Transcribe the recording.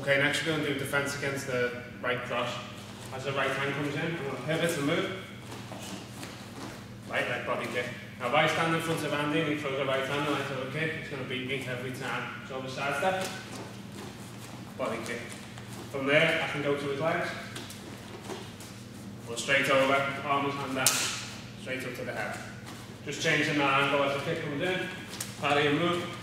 Okay, next we're going to do defence against the right cross. As the right hand comes in, I'm going to pivot and move. Right leg body kick. Now if I stand in front of Andy and he throws a right hand and I throw a kick, he's going to beat me every time. So the side step, body kick. From there, I can go to his legs. Or straight over, arm and hand down, straight up to the head. Just changing that angle as the kick comes in, parry and move.